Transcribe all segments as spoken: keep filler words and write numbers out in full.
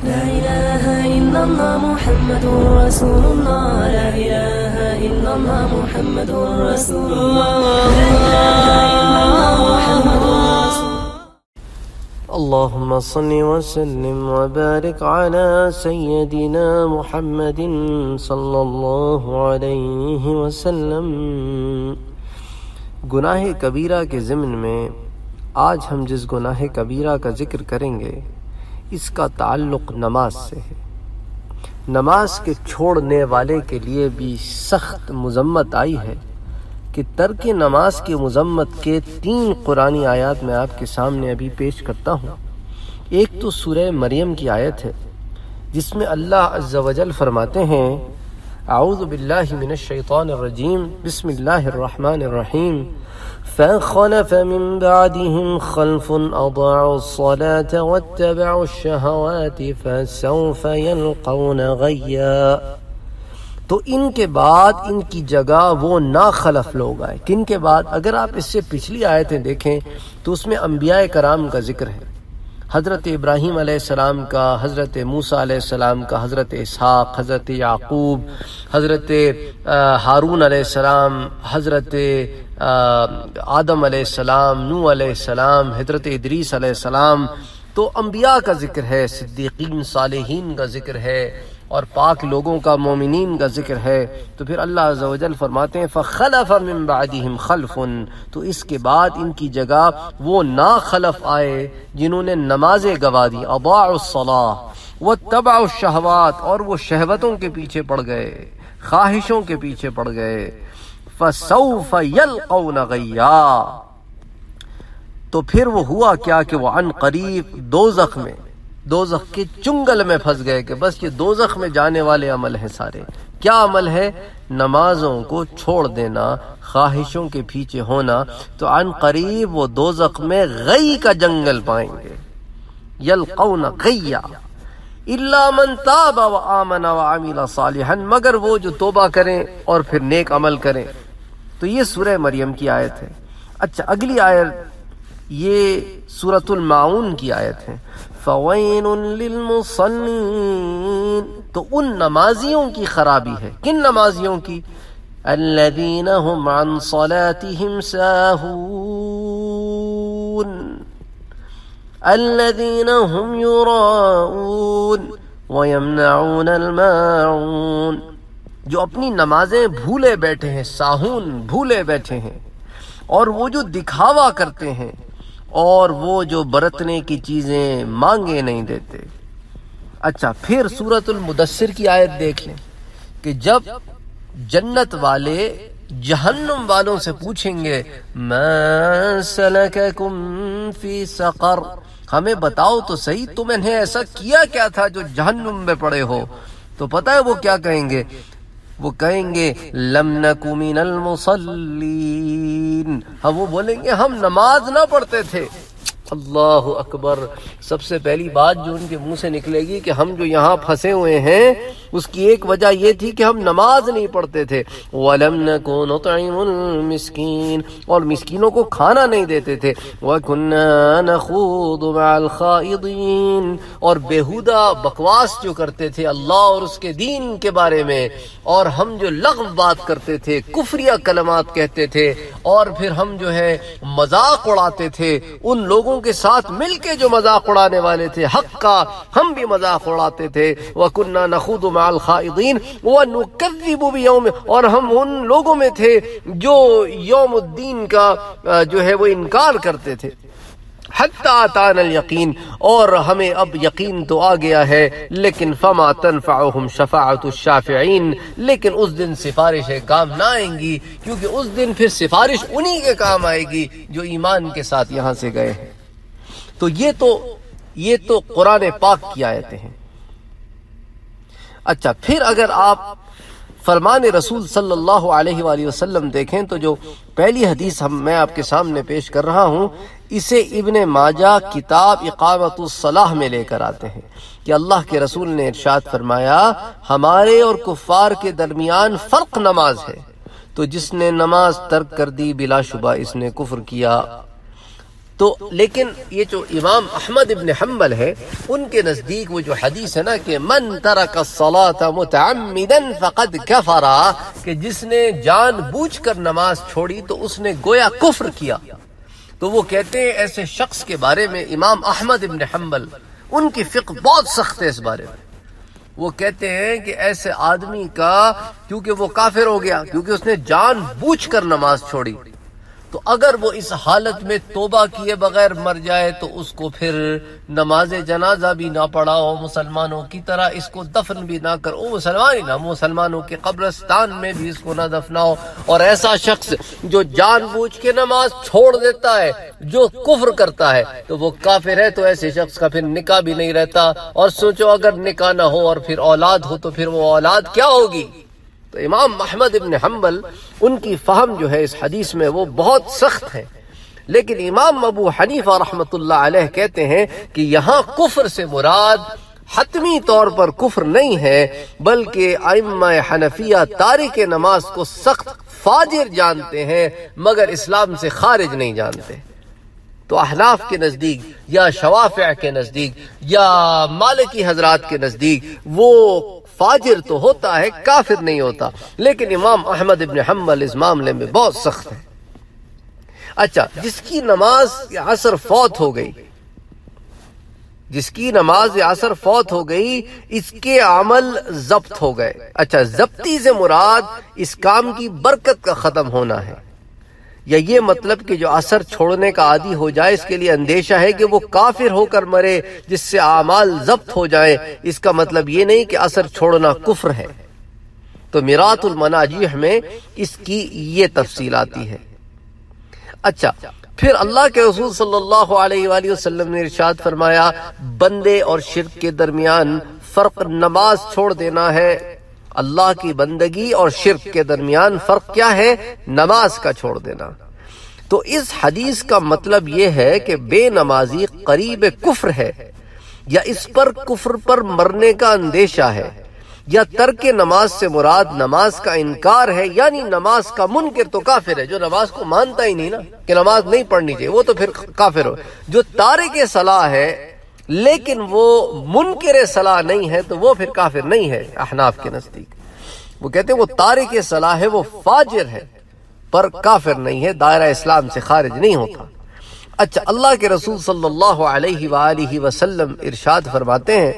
لا إله إلا الله محمد رسول الله لا إله إلا الله محمد رسول الله لا إله إلا الله محمد رسول الله اللهم صل وسلم وبارك على سيدنا محمد صلی اللہ علیہ وسلم۔ گناہ کبیرہ کے ضمن میں آج ہم جس گناہ کبیرہ کا ذکر کریں گے اس کا تعلق نماز سے ہے۔ نماز کے چھوڑنے والے کے لیے بھی سخت مذمت آئی ہے کہ ترک نماز کی مذمت کے تین قرآنی آیات میں آپ کے سامنے ابھی پیش کرتا ہوں۔ ایک تو سورہ مریم کی آیت ہے جس میں اللہ عز و جل فرماتے ہیں اعوذ باللہ من الشیطان الرجیم بسم اللہ الرحمن الرحیم فَخَلَفَ مِن بَعْدِهِمْ خَلْفٌ أَضَاعُوا الصَّلَاةَ وَاتَّبَعُوا الشَّهَوَاتِ فَسَوْفَ يَلْقَوْنَ غَيًّا۔ تو ان کے بعد ان کی جگہ وہ ناخلف لوگ آئے۔ کن کے بعد؟ اگر آپ اس سے پچھلی آیتیں دیکھیں تو اس میں انبیاء کرام کا ذکر ہے، حضرت ابراہیم علیہ السلام کا، حضرت موسیٰ علیہ السلام کا، حضرت اسحاق، حضرت یعقوب، حضرت ہارون علیہ السلام، حضرت آدم علیہ السلام، نوح علیہ السلام، حضرت ادریس علیہ السلام۔ تو انبیاء کا ذکر ہے، صدیقین، صالحین کا ذکر ہے، اور پاک لوگوں کا، مومنین کا ذکر ہے۔ تو پھر اللہ عز و جل فرماتے ہیں فَخَلَفَ مِن بَعْدِهِمْ خَلْفٌ، تو اس کے بعد ان کی جگہ وہ ناخلف آئے جنہوں نے نمازیں گوا دی، اضاعوا الصلاۃ واتبعوا الشہوات، اور وہ شہوتوں کے پیچھے پڑ گئے، خواہشوں کے پیچھے پڑ گئے۔ فَسَوْفَ يَلْقَوْنَ غَيًّا، تو پھر وہ ہوا کیا کہ وہ عن قریب دوزخ میں، دوزخ کے چنگل میں پھنس گئے کہ بس یہ دوزخ میں جانے والے عمل ہیں سارے۔ کیا عمل ہے؟ نمازوں کو چھوڑ دینا، خواہشوں کے پیچھے ہونا۔ تو عن قریب وہ دوزخ میں غی کا جنگل پائیں گے، یلقون غیا الا من تاب وآمن وعمل صالحا، مگر وہ جو توبہ کریں اور پھر نیک عمل کریں۔ تو یہ سورہ مریم کی آیت ہے۔ اچھا، اگلی آیت یہ سورۃ الماعون کی آیت ہے فَوَيْلٌ لِّلْمُصَلِّينَ، تو ان نمازیوں کی خرابی ہے۔ کن نمازیوں کی؟ الَّذِينَ هُمْ عَنْ صَلَاتِهِمْ سَاهُونَ الَّذِينَ هُمْ يُرَاءُونَ وَيَمْنَعُونَ الْمَاعُونَ، جو اپنی نمازیں بھولے بیٹھے ہیں، ساہون بھولے بیٹھے ہیں، اور وہ جو دکھاوا کرتے ہیں، اور وہ جو برتنے کی چیزیں مانگے نہیں دیتے۔ اچھا، پھر سورۃ المدثر کی آیت دیکھ لیں کہ جب جنت والے جہنم والوں سے پوچھیں گے ما سلککم فی سقر، ہمیں بتاؤ تو صحیح تم نے ایسا کیا کیا تھا جو جہنم میں پڑے ہو؟ تو پتہ ہے وہ کیا کہیں گے؟ وہ کہیں گے لم نک من المصلین، ہم وہ بولیں گے ہم نماز نہ پڑھتے تھے۔ اللہ اکبر، سب سے پہلی بات جو ان کے منہ سے نکلے گی کہ ہم جو یہاں پھنسے ہوئے ہیں اس کی ایک وجہ یہ تھی کہ ہم نماز نہیں پڑھتے تھے۔ وَلَمْ نَكُ نُطْعِمُ الْمِسْكِينَ، اور مسکینوں کو کھانا نہیں دیتے تھے۔ وَكُنَّا نَخُوضُ مَعَ الْخَائِضِينَ، اور بیہودہ بکواس جو کرتے تھے اللہ اور اس کے دین کے بارے میں، اور ہم جو لغو بات کرتے تھے، کفریہ کلمات کہتے تھے، اور پھر ہم جو ہے مذاق اڑاتے تھے، ان لوگوں کے ساتھ مل کے جو مذاق اڑانے والے تھے حق کا، ہم بھی مذاق اڑاتے تھے۔ وَكُنَّا نَخُوضُ مَعَ الْخَائِضِينَ وَنُكَذِّبُ بِيَوْمِ، اور ہم ان لوگوں میں تھے جو یوم الدین کا جو ہے وہ انکار کرتے تھے۔ حَتَّى أَتَانَا الْيَقِينَ، اور ہمیں اب یقین تو آ گیا ہے، لیکن فَمَا تَنْفَعُهُمْ شَفَاعَةُ الشَّافِعِينَ، لیکن اس دن سفارشیں کام نہ آئیں گی، کیونکہ اس دن پھر سفارش انہی کے کام آئے گی جو ایمان کے ساتھ یہاں سے گئے ہیں۔ تو یہ تو یہ تو قرآن پاک کی آیتیں ہیں۔ اچھا، پھر اگر آپ فرمان رسول صلی اللہ علیہ وآلہ وسلم دیکھیں تو جو پہلی حدیث ہم میں آپ کے سامنے پیش کر رہا ہوں اسے ابن ماجہ کتاب اقامت الصلاح میں لے کر آتے ہیں کہ اللہ کے رسول نے ارشاد فرمایا ہمارے اور کفار کے درمیان فرق نماز ہے، تو جس نے نماز ترک کر دی بلا شبہ اس نے کفر کیا۔ تو لیکن یہ جو امام احمد ابن حنبل ہے ان کے نزدیک وہ جو حدیث ہے نا کہ من ترک الصلاة متعمدا فقد کفر، کہ جس نے جان بوجھ کر نماز چھوڑی تو اس نے گویا کفر کیا. تو وہ کہتے ہیں ایسے شخص کے بارے میں امام احمد ابن حنبل ان کی فقہ بہت سخت ہے اس بارے میں. وہ کہتے ہیں کہ ایسے آدمی کا کیونکہ وہ کافر ہو گیا کیونکہ اس نے جان بوجھ کر نماز چھوڑی، تو اگر وہ اس حالت میں توبہ کیے بغیر مر جائے تو اس کو پھر نماز جنازہ بھی نہ پڑھاؤ، مسلمانوں کی طرح اس کو دفن بھی نہ کرو، مسلمان ہی نہ مسلمانوں کے قبرستان میں بھی اس کو نہ دفناؤ. اور ایسا شخص جو جان بوجھ کے نماز چھوڑ دیتا ہے، جو کفر کرتا ہے، تو وہ کافر ہے. تو ایسے شخص کا پھر نکاح بھی نہیں رہتا. اور سوچو اگر نکاح نہ ہو اور پھر اولاد ہو تو پھر وہ اولاد کیا ہوگی؟ تو امام احمد ابن حنبل ان کی فہم جو ہے اس حدیث میں وہ بہت سخت ہے. لیکن امام ابو حنیفہ رحمۃ اللہ علیہ کہتے ہیں کہ یہاں کفر سے مراد حتمی طور پر کفر نہیں ہے، بلکہ ائمہ حنفیہ تارک نماز کو سخت فاجر جانتے ہیں مگر اسلام سے خارج نہیں جانتے. تو احناف کے نزدیک یا شوافع کے نزدیک یا مالکی حضرات کے نزدیک وہ فاجر تو ہوتا ہے، کافر نہیں ہوتا. لیکن امام احمد ابن حنبل اس معاملے میں بہت سخت ہے. اچھا، جس کی نماز عصر فوت ہو گئی جس کی نماز عصر فوت ہو گئی اس کے عمل ضبط ہو گئے. اچھا، ضبطی سے مراد اس کام کی برکت کا ختم ہونا ہے، یا یہ مطلب کہ جو عصر چھوڑنے کا عادی ہو جائے اس کے لیے اندیشہ ہے کہ وہ کافر ہو کر مرے جس سے اعمال ضبط ہو جائیں. اس کا مطلب یہ نہیں کہ عصر چھوڑنا کفر ہے. تو میرات المناجیح میں اس کی یہ تفصیل آتی ہے. اچھا، پھر اللہ کے رسول صلی اللہ علیہ وآلہ وسلم نے ارشاد فرمایا بندے اور شرک کے درمیان فرق نماز چھوڑ دینا ہے. اللہ کی بندگی اور شرک کے درمیان فرق کیا ہے؟ نماز کا چھوڑ دینا. تو اس حدیث کا مطلب یہ ہے کہ بے نمازی قریب کفر ہے، یا اس پر کفر پر مرنے کا اندیشہ ہے، یا ترک نماز سے مراد نماز کا انکار ہے، یعنی نماز کا منکر تو کافر ہے. جو نماز کو مانتا ہی نہیں نا کہ نماز نہیں پڑھنی چاہیے وہ تو پھر کافر ہو. جو تارک صلاح ہے لیکن وہ منکر صلاح نہیں ہے تو وہ پھر کافر نہیں ہے احناف کے نزدیک. وہ کہتے ہیں وہ تارک صلاح ہے، وہ فاجر ہے پر کافر نہیں ہے، دائرہ اسلام سے خارج نہیں ہوتا. اچھا، اللہ کے رسول صلی اللہ علیہ وآلہ وسلم ارشاد فرماتے ہیں.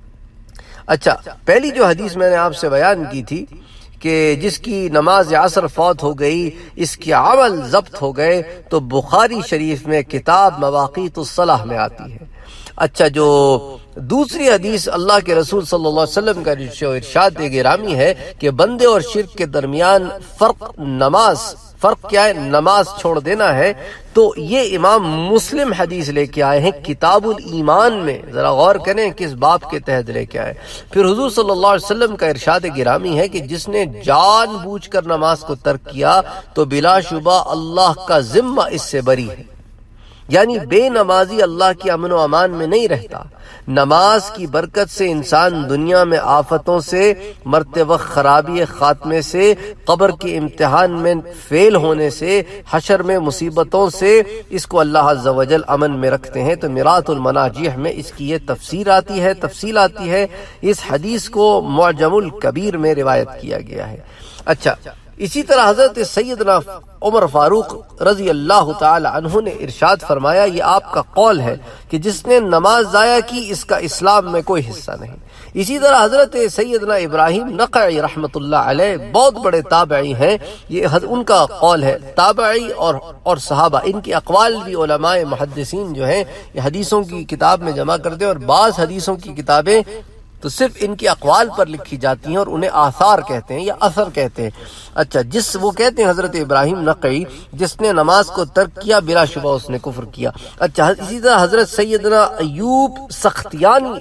اچھا، پہلی جو حدیث میں نے آپ سے بیان کی تھی کہ جس کی نماز عصر فوت ہو گئی اس کے عمل ضبط ہو گئے، تو بخاری شریف میں کتاب مواقیت الصلاح میں آتی ہے. اچھا، جو دوسری حدیث اللہ کے رسول صلی اللہ علیہ وسلم کا جو ارشاد گرامی ہے کہ بندے اور شرک کے درمیان فرق نماز فرق کیا ہے؟ نماز چھوڑ دینا ہے. تو یہ امام مسلم حدیث لے کے آئے ہیں کتاب الایمان میں. ذرا غور کریں کس باب کے تحت لے کے آئے. پھر حضور صلی اللہ علیہ وسلم کا ارشاد گرامی ہے کہ جس نے جان بوجھ کر نماز کو ترک کیا تو بلا شبہ اللہ کا ذمہ اس سے بری ہے. یعنی بے نمازی اللہ کی امن و امان میں نہیں رہتا. نماز کی برکت سے انسان دنیا میں آفتوں سے، مرتے وقت خرابی خاتمے سے، قبر کے امتحان میں فیل ہونے سے، حشر میں مصیبتوں سے اس کو اللہ عز و جل امن میں رکھتے ہیں. تو میرات المناجیح میں اس کی یہ تفسیر آتی ہے تفصیل آتی ہے. اس حدیث کو معجم الکبیر میں روایت کیا گیا ہے. اچھا، اسی طرح حضرت سیدنا عمر فاروق رضی اللہ تعالی عنہ نے ارشاد فرمایا یہ آپ کا قول ہے کہ جس نے نماز ضائع کی اس کا اسلام میں کوئی حصہ نہیں. اسی طرح حضرت سیدنا ابراہیم نخعی رحمۃ اللہ علیہ بہت بڑے تابعی ہیں، یہ ان کا قول ہے. تابعی اور اور صحابہ ان کی اقوال بھی علماء محدثین جو ہیں یہ حدیثوں کی کتاب میں جمع کرتے ہیں، اور بعض حدیثوں کی کتابیں تو صرف ان کی اقوال پر لکھی جاتی ہیں اور انہیں آثار کہتے ہیں یا اثر کہتے ہیں. اچھا، جس وہ کہتے ہیں حضرت ابراہیم نقعی جس نے نماز کو ترک کیا بلا شبہ اس نے کفر کیا. اچھا، اسی طرح حضرت سیدنا ایوب سختیانی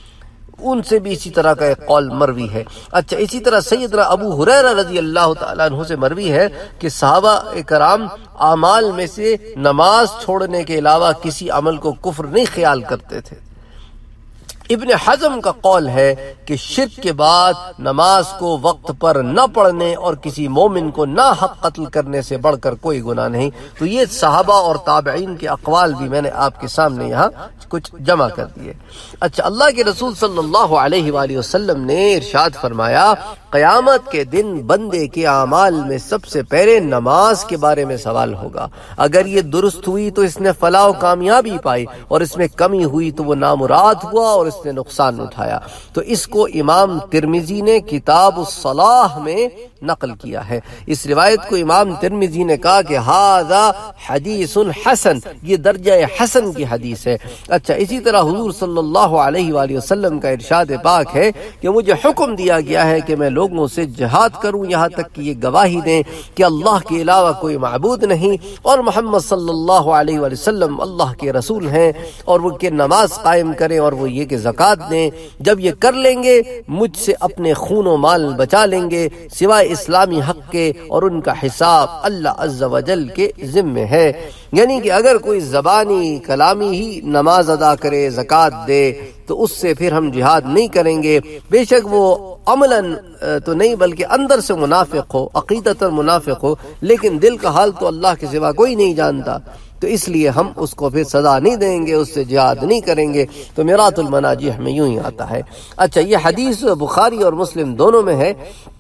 ان سے بھی اسی طرح کا ایک قول مروی ہے. اچھا، اسی طرح سیدنا ابو ہریرہ رضی اللہ تعالیٰ عنہ سے مروی ہے کہ صحابہ کرام اعمال میں سے نماز چھوڑنے کے علاوہ کسی عمل کو کفر نہیں خیال کرتے تھے. ابن حزم کا قول ہے کہ شرک کے بعد نماز کو وقت پر نہ پڑھنے اور کسی مومن کو نہ حق قتل کرنے سے بڑھ کر کوئی گناہ نہیں۔ تو یہ صحابہ اور تابعین کے اقوال بھی میں نے آپ کے سامنے یہاں کچھ جمع کر دیے۔ اچھا، اللہ کے رسول صلی اللہ علیہ وآلہ وسلم نے ارشاد فرمایا قیامت کے دن بندے کے اعمال میں سب سے پہلے نماز کے بارے میں سوال ہوگا۔ اگر یہ درست ہوئی تو اس نے فلاح و کامیابی پائی، اور اس میں کمی ہوئی تو وہ نامراد ہوا اور اس نے نقصان اٹھایا۔ تو اس کو امام ترمذی نے کتاب الصلاح میں نقل کیا ہے۔ اس روایت کو امام ترمذی نے کہا کہ ھذا حدیث حسن، یہ درجہ حسن کی حدیث ہے۔ اچھا، اسی طرح حضور صلی اللہ علیہ وآلہ وسلم کا ارشاد پاک ہے کہ مجھے حکم دیا گیا ہے کہ میں لوگوں سے جہاد کروں یہاں تک کہ یہ گواہی دیں کہ اللہ کے علاوہ کوئی معبود نہیں اور محمد صلی اللہ علیہ وآلہ وسلم اللہ کے رسول ہیں، اور وہ کہ نماز قائم کریں اور وہ یہ کہ زکوٰۃ دیں۔ جب یہ کر لیں گے مجھ سے اپنے خون و مال بچا لیں گے سوائے اسلامی حق کے، اور ان کا حساب اللہ عز و جل کے ذمے ہے۔ یعنی کہ اگر کوئی زبانی کلامی ہی نماز ادا کرے، زکوٰۃ دے، تو اس سے پھر ہم جہاد نہیں کریں گے، بے شک وہ عملاً تو نہیں بلکہ اندر سے منافق ہو، عقیدتاً منافق ہو، لیکن دل کا حال تو اللہ کے سوا کوئی نہیں جانتا، تو اس لیے ہم اس کو پھر سزا نہیں دیں گے، اس سے جہاد نہیں کریں گے۔ تو میرات المناجح میں یوں ہی آتا ہے۔ اچھا، یہ حدیث بخاری اور مسلم دونوں میں ہے۔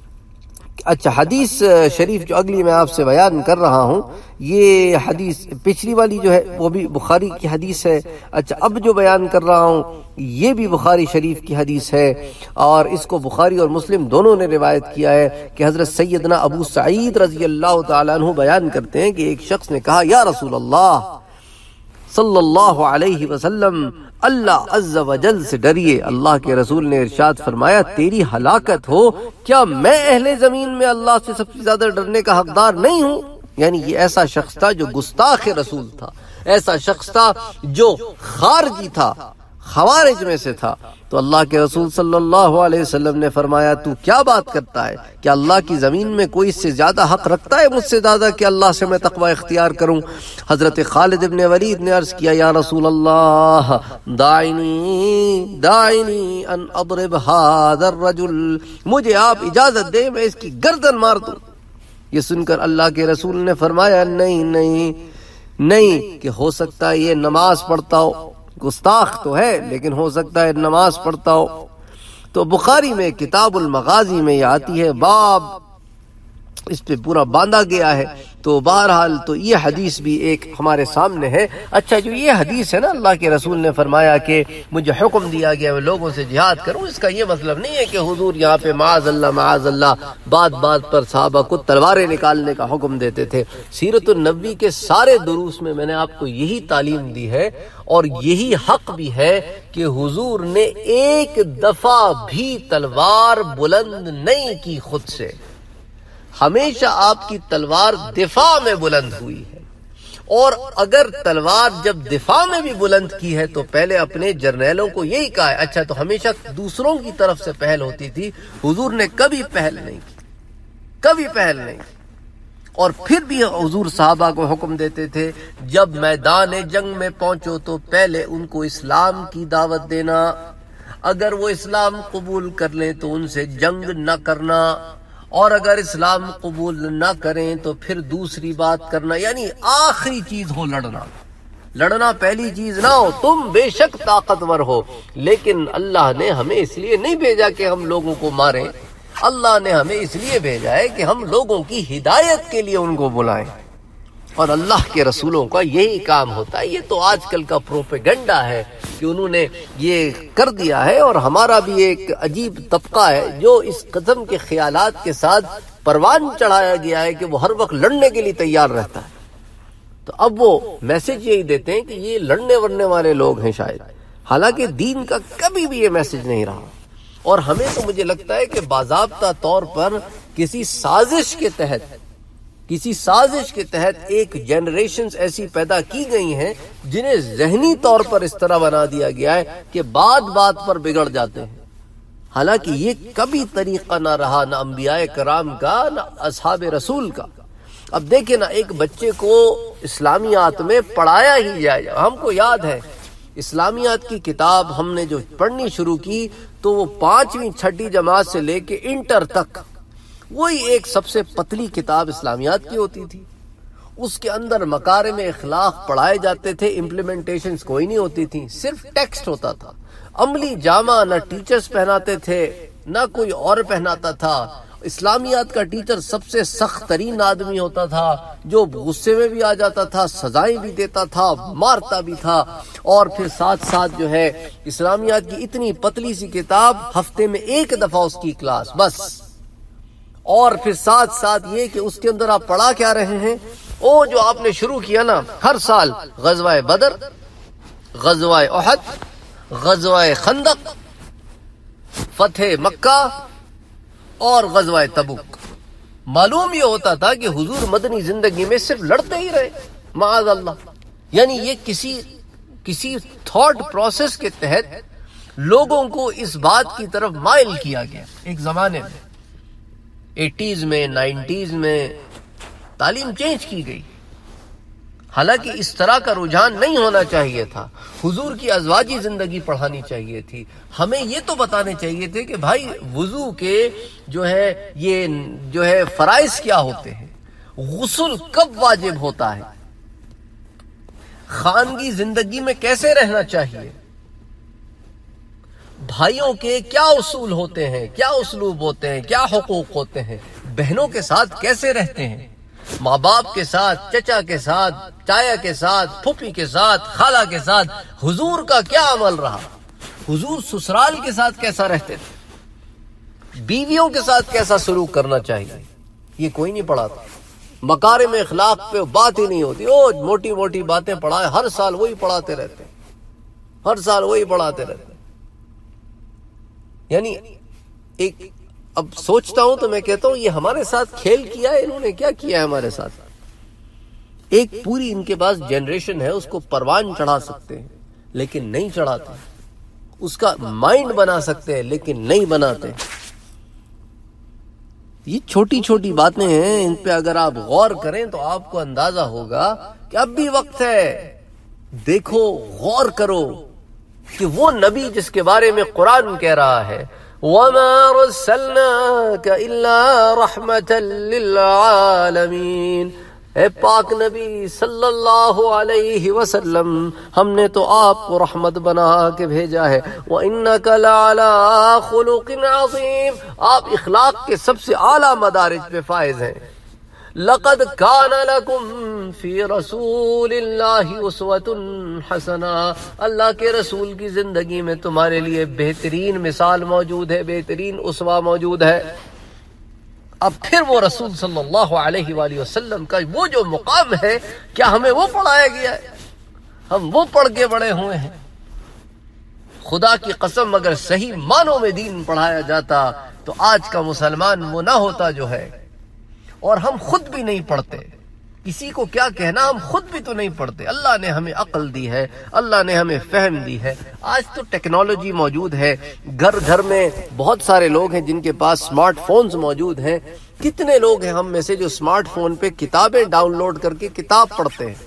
اچھا، حدیث شریف جو اگلی میں آپ سے بیان کر رہا ہوں، یہ حدیث پچھلی والی جو ہے وہ بھی بخاری کی حدیث ہے۔ اچھا، اب جو بیان کر رہا ہوں یہ بھی بخاری شریف کی حدیث ہے، اور اس کو بخاری اور مسلم دونوں نے روایت کیا ہے کہ حضرت سیدنا ابو سعید رضی اللہ تعالیٰ عنہ بیان کرتے ہیں کہ ایک شخص نے کہا یا رسول اللہ صلی اللہ علیہ وسلم، اللہ عز و جل سے ڈریے۔ اللہ کے رسول نے ارشاد فرمایا تیری ہلاکت ہو، کیا میں اہل زمین میں اللہ سے سب سے زیادہ ڈرنے کا حقدار نہیں ہوں؟ یعنی یہ ایسا شخص تھا جو گستاخ رسول تھا، ایسا شخص تھا جو خارجی تھا، خوارج میں سے تھا۔ تو اللہ کے رسول صلی اللہ علیہ وسلم نے فرمایا تو کیا بات کرتا ہے؟ کہ اللہ کی زمین میں کوئی اس سے زیادہ حق رکھتا ہے مجھ سے زیادہ کہ اللہ سے میں تقوی اختیار کروں؟ حضرت خالد ابن ولید نے عرض کیا یا رسول اللہ داعنی داعنی ان اضرب هذا الرجل، مجھے آپ اجازت دیں میں اس کی گردن مار دوں۔ یہ سن کر اللہ کے رسول نے فرمایا نہیں نہیں نہیں، کہ ہو سکتا ہے یہ نماز پڑھتا ہو، گستاخ تو ہے لیکن ہو سکتا ہے نماز پڑھتا ہو۔ تو بخاری میں کتاب المغازی میں یہ آتی ہے، باب اس پہ پورا باندھا گیا ہے۔ تو بہرحال تو یہ حدیث بھی ایک ہمارے سامنے ہے۔ اچھا، جو یہ حدیث ہے نا اللہ کے رسول نے فرمایا کہ مجھے حکم دیا گیا میں لوگوں سے جہاد کروں، اس کا یہ مطلب نہیں ہے کہ حضور یہاں پہ معاذ اللہ معاذ اللہ بات بات پر صحابہ کو تلواریں نکالنے کا حکم دیتے تھے۔ سیرت النبی کے سارے دروس میں میں نے آپ کو یہی تعلیم دی ہے، اور یہی حق بھی ہے کہ حضور نے ایک دفعہ بھی تلوار بلند نہیں کی خود سے، ہمیشہ آپ کی تلوار دفاع میں بلند ہوئی ہے۔ اور اگر تلوار جب دفاع میں بھی بلند کی ہے تو پہلے اپنے جرنیلوں کو یہی کہا ہے۔ اچھا، تو ہمیشہ دوسروں کی طرف سے پہل ہوتی تھی، حضور نے کبھی پہل نہیں کی، کبھی پہل نہیں کی۔ اور پھر بھی حضور صحابہ کو حکم دیتے تھے جب میدان جنگ میں پہنچو تو پہلے ان کو اسلام کی دعوت دینا، اگر وہ اسلام قبول کر لیں تو ان سے جنگ نہ کرنا، اور اگر اسلام قبول نہ کریں تو پھر دوسری بات کرنا، یعنی آخری چیز ہو لڑنا۔ لڑنا پہلی چیز نہ ہو، تم بے شک طاقتور ہو، لیکن اللہ نے ہمیں اس لیے نہیں بھیجا کہ ہم لوگوں کو ماریں، اللہ نے ہمیں اس لیے بھیجا ہے کہ ہم لوگوں کی ہدایت کے لیے ان کو بلائیں، اور اللہ کے رسولوں کا یہی کام ہوتا ہے۔ یہ تو آج کل کا پروپیگنڈا ہے کہ انہوں نے یہ کر دیا ہے، اور ہمارا بھی ایک عجیب طبقہ ہے جو اس قسم کے خیالات کے ساتھ پروان چڑھایا گیا ہے کہ وہ ہر وقت لڑنے کے لیے تیار رہتا ہے۔ تو اب وہ میسج یہی دیتے ہیں کہ یہ لڑنے ورنے والے لوگ ہیں شاید، حالانکہ دین کا کبھی بھی یہ میسج نہیں رہا۔ اور ہمیں تو مجھے لگتا ہے کہ باضابطہ طور پر کسی سازش کے تحت کسی سازش کے تحت ایک جنریشنز ایسی پیدا کی گئی ہیں جنہیں ذہنی طور پر اس طرح بنا دیا گیا ہے کہ بات بات پر بگڑ جاتے ہیں، حالانکہ یہ کبھی طریقہ نہ رہا، نہ انبیاء کرام کا نہ اصحاب رسول کا۔ اب دیکھیں نا، ایک بچے کو اسلامیات میں پڑھایا ہی جائے، ہم کو یاد ہے اسلامیات کی کتاب ہم نے جو پڑھنی شروع کی تو وہ پانچویں چھٹی جماعت سے لے کے انٹر تک وہی ایک سب سے پتلی کتاب اسلامیات کی ہوتی تھی. اس کے اندر مکارم اخلاق پڑھائے جاتے تھے، امپلیمنٹیشنز کوئی نہیں ہوتی تھی، صرف ٹیکسٹ ہوتا تھا. عملی جامہ نہ ٹیچرز پہناتے تھے نہ کوئی اور پہناتا تھا. اسلامیات کا ٹیچر سب سے سخت ترین آدمی ہوتا تھا، جو غصے میں بھی آ جاتا تھا، سزائیں بھی دیتا تھا، مارتا بھی تھا. اور پھر ساتھ ساتھ جو ہے اسلامیات کی اتنی پتلی سی کتاب، ہفتے میں ایک دفعہ اس کی کلاس بس. اور پھر ساتھ ساتھ یہ کہ اس کے اندر آپ پڑھا کیا رہے ہیں، او جو آپ نے شروع کیا نا ہر سال، غزوہ بدر، غزوہ احد، غزوہ خندق، فتح مکہ اور غزوہ تبوک. معلوم یہ ہوتا تھا کہ حضور مدنی زندگی میں صرف لڑتے ہی رہے، معاذ اللہ. یعنی یہ کسی کسی تھاٹ پروسیس کے تحت لوگوں کو اس بات کی طرف مائل کیا گیا. ایک زمانے میں ایٹیز میں نائنٹیز میں تعلیم چینج کی گئی، حالانکہ اس طرح کا رجحان نہیں ہونا چاہیے تھا. حضور کی ازواجی زندگی پڑھانی چاہیے تھی. ہمیں یہ تو بتانے چاہیے تھے کہ بھائی وضو کے جو ہے یہ جو ہے فرائض کیا ہوتے ہیں، غسل کب واجب ہوتا ہے، خانگی زندگی میں کیسے رہنا چاہیے، بھائیوں کے کیا اصول ہوتے ہیں، کیا اسلوب ہوتے ہیں، کیا حقوق ہوتے ہیں، بہنوں کے ساتھ کیسے رہتے ہیں، ماں باپ کے ساتھ، چچا کے ساتھ، چایا کے ساتھ، پھوپھی کے ساتھ، خالہ کے ساتھ حضور کا کیا عمل رہا، حضور سسرال کے ساتھ کیسا رہتے تھے، بیویوں کے ساتھ کیسا سلوک کرنا چاہیے، یہ کوئی نہیں پڑھاتا. مکارم اخلاق پہ بات ہی نہیں ہوتی. او موٹی موٹی باتیں پڑھائے، ہر سال وہی پڑھاتے رہتے ہر سال وہی پڑھاتے رہتے یعنی ایک اب سوچتا ہوں تو میں کہتا ہوں یہ ہمارے ساتھ کھیل کیا ہے، انہوں نے کیا کیا ہے ہمارے ساتھ. ایک پوری ان کے پاس جنریشن ہے، اس کو پروان چڑھا سکتے ہیں لیکن نہیں چڑھاتے، اس کا مائنڈ بنا سکتے ہیں لیکن نہیں بناتے. یہ چھوٹی چھوٹی باتیں ہیں، ان پہ اگر آپ غور کریں تو آپ کو اندازہ ہوگا کہ اب بھی وقت ہے. دیکھو، غور کرو کہ وہ نبی جس کے بارے میں قرآن کہہ رہا ہے وَمَا رَسَلْنَاكَ إِلَّا رَحْمَةً لِّلْعَالَمِينَ، اے پاک نبی صلی اللہ علیہ وسلم، ہم نے تو آپ کو رحمت بنا کے بھیجا ہے. وَإِنَّكَ لَعَلَىٰ خُلُقٍ عَظِيمٍ، آپ اخلاق کے سب سے اعلیٰ مدارج پہ فائز ہیں. لَقَدْ كَانَ لَكُمْ فِي رَسُولِ اللَّهِ أُسْوَةٌ حَسَنَةٌ، اللہ کے رسول کی زندگی میں تمہارے لیے بہترین مثال موجود ہے، بہترین اسوہ موجود ہے. اب پھر وہ رسول صلی اللہ علیہ وآلہ وسلم کا وہ جو مقام ہے، کیا ہمیں وہ پڑھایا گیا ہے؟ ہم وہ پڑھ کے بڑے ہوئے ہیں. خدا کی قسم اگر صحیح معنوں میں دین پڑھایا جاتا تو آج کا مسلمان وہ نہ ہوتا جو ہے. اور ہم خود بھی نہیں پڑھتے، کسی کو کیا کہنا، ہم خود بھی تو نہیں پڑھتے. اللہ نے ہمیں عقل دی ہے، اللہ نے ہمیں فہم دی ہے. آج تو ٹیکنالوجی موجود ہے، گھر گھر میں بہت سارے لوگ ہیں جن کے پاس سمارٹ فونز موجود ہیں. کتنے لوگ ہیں ہم میں سے جو سمارٹ فون پہ کتابیں ڈاؤن لوڈ کر کے کتاب پڑھتے ہیں؟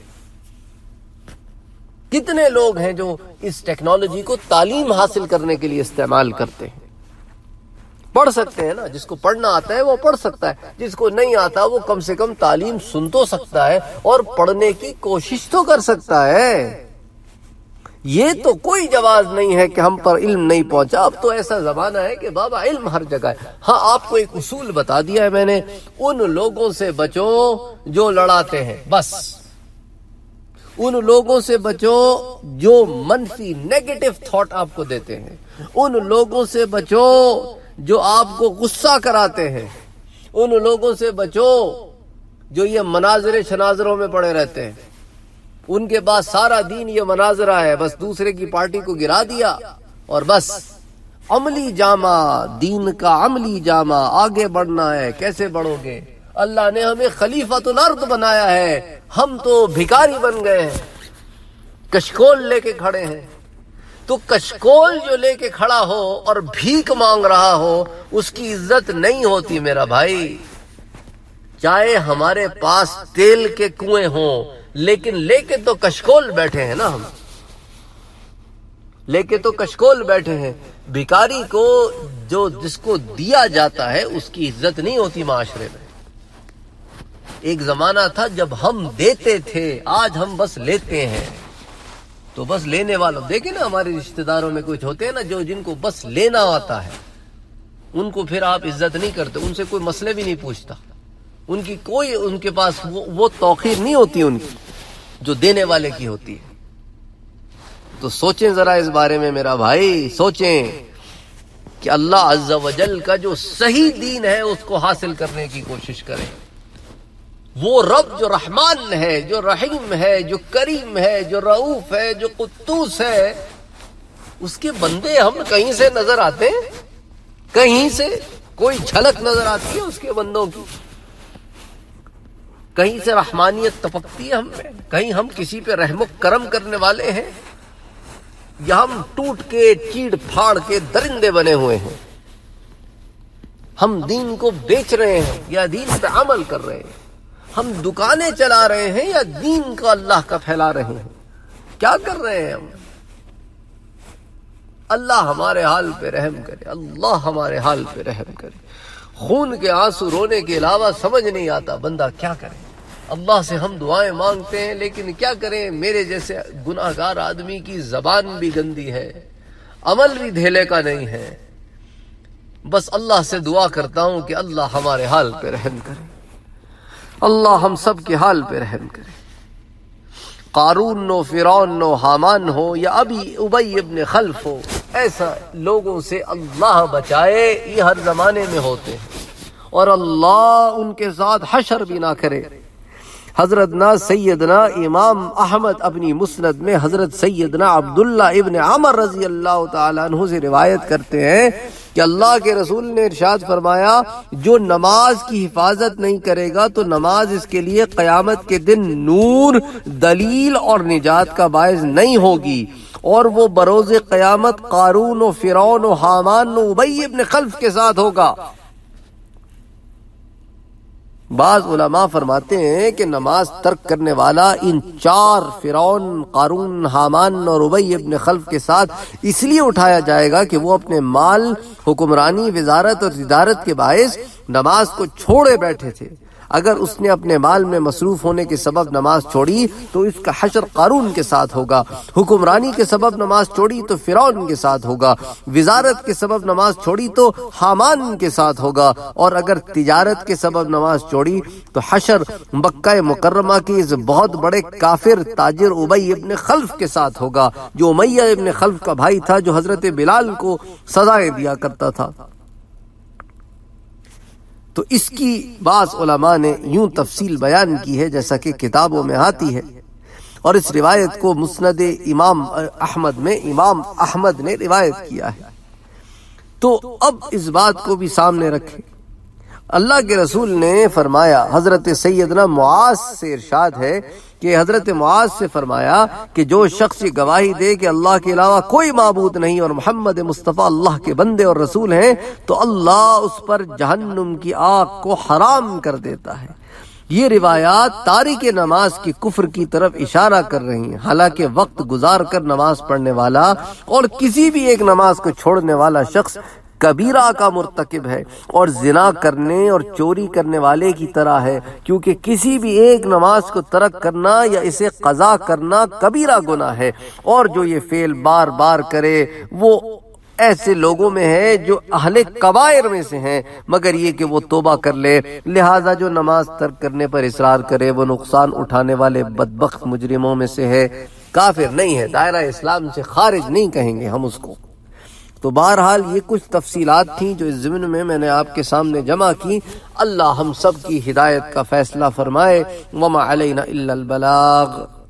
کتنے لوگ ہیں جو اس ٹیکنالوجی کو تعلیم حاصل کرنے کے لیے استعمال کرتے ہیں؟ پڑھ سکتے ہیں نا، جس کو پڑھنا آتا ہے وہ پڑھ سکتا ہے، جس کو نہیں آتا وہ کم سے کم تعلیم سن تو سکتا ہے اور پڑھنے کی کوشش تو کر سکتا ہے. یہ تو کوئی جواز نہیں ہے کہ ہم پر علم نہیں پہنچا. اب تو ایسا زمانہ ہے کہ بابا علم ہر جگہ ہے. ہاں، آپ کو ایک اصول بتا دیا ہے میں نے، ان لوگوں سے بچو جو لڑاتے ہیں، بس ان لوگوں سے بچو جو منفی نیگیٹو تھاٹ آپ کو دیتے ہیں، ان لوگوں سے بچو جو آپ کو غصہ کراتے ہیں، ان لوگوں سے بچو جو یہ مناظرے شناظروں میں پڑے رہتے ہیں. ان کے پاس سارا دین یہ مناظرہ ہے، بس دوسرے کی پارٹی کو گرا دیا اور بس. عملی جامہ، دین کا عملی جامہ، آگے بڑھنا ہے. کیسے بڑھو گے؟ اللہ نے ہمیں خلیفۃ الارض بنایا ہے، ہم تو بھکاری بن گئے ہیں، کشکول لے کے کھڑے ہیں. تو کشکول جو لے کے کھڑا ہو اور بھیک مانگ رہا ہو، اس کی عزت نہیں ہوتی میرا بھائی. چاہے ہمارے پاس تیل کے کنویں ہوں، لیکن لے کے تو کشکول بیٹھے ہیں نا ہم. لے کے تو کشکول بیٹھے ہیں. بھکاری کو جو جس کو دیا جاتا ہے اس کی عزت نہیں ہوتی معاشرے میں. ایک زمانہ تھا جب ہم دیتے تھے، آج ہم بس لیتے ہیں. تو بس لینے والوں دیکھیں نا، ہمارے رشتہ داروں میں کچھ ہوتے ہیں نا جو جن کو بس لینا آتا ہے، ان کو پھر آپ عزت نہیں کرتے، ان سے کوئی مسئلے بھی نہیں پوچھتا، ان کی کوئی ان کے پاس وہ, وہ توقیر نہیں ہوتی ان کی جو دینے والے کی ہوتی ہے. تو سوچیں ذرا اس بارے میں میرا بھائی، سوچیں کہ اللہ عز و جل کا جو صحیح دین ہے اس کو حاصل کرنے کی کوشش کریں. وہ رب جو رحمان ہے، جو رحیم ہے، جو کریم ہے، جو رؤوف ہے، جو قدوس ہے، اس کے بندے ہم کہیں سے نظر آتے ہیں؟ کہیں سے کوئی جھلک نظر آتی ہے اس کے بندوں کی؟ کہیں سے رحمانیت ٹپکتی ہے ہم پہ؟ کہیں ہم کسی پہ رحم و کرم کرنے والے ہیں؟ یا ہم ٹوٹ کے چیڑ پھاڑ کے درندے بنے ہوئے ہیں؟ ہم دین کو بیچ رہے ہیں یا دین پہ عمل کر رہے ہیں؟ ہم دکانیں چلا رہے ہیں یا دین کا اللہ کا پھیلا رہے ہیں؟ کیا کر رہے ہیں ہم؟ اللہ ہمارے حال پہ رحم کرے، اللہ ہمارے حال پہ رحم کرے. خون کے آنسو رونے کے علاوہ سمجھ نہیں آتا بندہ کیا کرے. اللہ سے ہم دعائیں مانگتے ہیں لیکن کیا کریں؟ میرے جیسے گناہ گار آدمی کی زبان بھی گندی ہے، عمل بھی دھیلے کا نہیں ہے. بس اللہ سے دعا کرتا ہوں کہ اللہ ہمارے حال پہ رحم کرے، اللہ ہم سب کے حال پہ رحم کرے. قارون ہو، فرعون ہو، حامان ہو یا ابھی ابی ابن خلف ہو، ایسا لوگوں سے اللہ بچائے. یہ ہر زمانے میں ہوتے ہیں اور اللہ ان کے ساتھ حشر بھی نہ کرے. حضرت نا سیدنا امام احمد اپنی مسند میں حضرت سیدنا عبداللہ ابن عمر رضی اللہ تعالیٰ عنہ سے روایت کرتے ہیں کہ اللہ کے رسول نے ارشاد فرمایا، جو نماز کی حفاظت نہیں کرے گا تو نماز اس کے لیے قیامت کے دن نور، دلیل اور نجات کا باعث نہیں ہوگی، اور وہ بروز قیامت قارون و فرعون و حامان و ابی ابن خلف کے ساتھ ہوگا. بعض علماء فرماتے ہیں کہ نماز ترک کرنے والا ان چار فرعون، قارون، حامان اور ابی ابن خلف کے ساتھ اس لیے اٹھایا جائے گا کہ وہ اپنے مال، حکمرانی، وزارت اور تجارت کے باعث نماز کو چھوڑے بیٹھے تھے. اگر اس نے اپنے مال میں مصروف ہونے کے سبب نماز چھوڑی تو اس کا حشر قارون کے ساتھ ہوگا، حکمرانی کے سبب نماز چھوڑی تو فرعون کے ساتھ ہوگا، وزارت کے سبب نماز چھوڑی تو حامان کے ساتھ ہوگا، اور اگر تجارت کے سبب نماز چھوڑی تو حشر مکہ مکرمہ کے اس بہت بڑے کافر تاجر ابی ابن خلف کے ساتھ ہوگا، جو امیہ ابن خلف کا بھائی تھا، جو حضرت بلال کو سزائیں دیا کرتا تھا. تو اس کی بعض علماء نے یوں تفصیل بیان کی ہے جیسا کہ کتابوں میں آتی ہے، اور اس روایت کو مسند امام احمد میں امام احمد نے روایت کیا ہے. تو اب اس بات کو بھی سامنے رکھیں. اللہ کے رسول نے فرمایا، حضرت سیدنا معاذ سے ارشاد ہے کہ حضرت معاذ سے فرمایا کہ جو شخص یہ گواہی دے کہ اللہ کے علاوہ کوئی معبود نہیں اور محمد مصطفیٰ اللہ کے بندے اور رسول ہیں تو اللہ اس پر جہنم کی آگ کو حرام کر دیتا ہے. یہ روایات تارک نماز کی کفر کی طرف اشارہ کر رہی ہیں، حالانکہ وقت گزار کر نماز پڑھنے والا اور کسی بھی ایک نماز کو چھوڑنے والا شخص کبیرہ کا مرتکب ہے اور زنا کرنے اور چوری کرنے والے کی طرح ہے، کیونکہ کسی بھی ایک نماز کو ترک کرنا یا اسے قضا کرنا کبیرہ گناہ ہے، اور جو یہ فعل بار بار کرے وہ ایسے لوگوں میں ہے جو اہل کبائر میں سے ہیں، مگر یہ کہ وہ توبہ کر لے. لہذا جو نماز ترک کرنے پر اصرار کرے وہ نقصان اٹھانے والے بدبخت مجرموں میں سے ہے، کافر نہیں ہے، دائرہ اسلام سے خارج نہیں کہیں گے ہم اس کو. تو بہرحال یہ کچھ تفصیلات تھیں جو اس ضمن میں میں نے آپ کے سامنے جمع کی. اللہ ہم سب کی ہدایت کا فیصلہ فرمائے. وما علینا الا البلاغ.